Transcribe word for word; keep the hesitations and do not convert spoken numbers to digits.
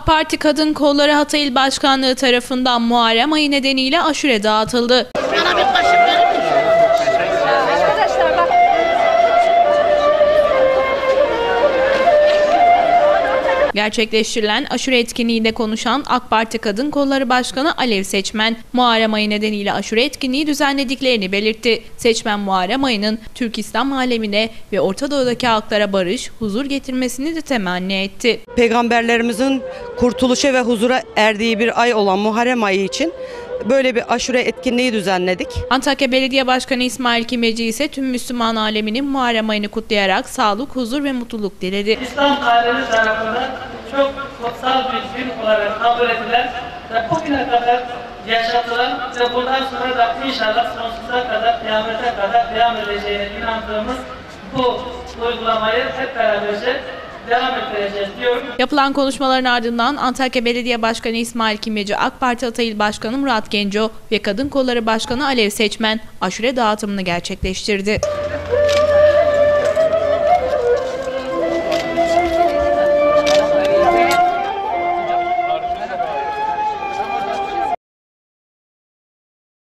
AK Parti Kadın Kolları Hatay İl Başkanlığı tarafından Muharrem ayı nedeniyle aşure dağıtıldı. Bana bir kaşık verir misin? Arkadaşlar bak. Gerçekleştirilen aşure etkinliğinde konuşan AK Parti Kadın Kolları Başkanı Alev Seçmen, Muharrem ayı nedeniyle aşure etkinliği düzenlediklerini belirtti. Seçmen Muharrem ayının Türk İslam alemine ve Orta Doğu'daki halklara barış, huzur getirmesini de temenni etti. Peygamberlerimizin kurtuluşa ve huzura erdiği bir ay olan Muharrem ayı için böyle bir aşure etkinliği düzenledik. Antakya Belediye Başkanı İsmail Kimeci ise tüm Müslüman aleminin Muharrem ayını kutlayarak sağlık, huzur ve mutluluk diledi. İslam alemi tarafından çok kutsal bir gün olarak kabul edilen ve bugüne kadar yaşatılan ve bundan sonra da inşallah sonsuza kadar, kıyamete kadar devam edeceğine inandığımız bu uygulamayı hep beraberce devam ettireceğiz diyorum. Yapılan konuşmaların ardından Antakya Belediye Başkanı İsmail Kimeci, AK Parti Hatay İl Başkanı Murat Genco ve Kadın Kolları Başkanı Alev Seçmen aşure dağıtımını gerçekleştirdi.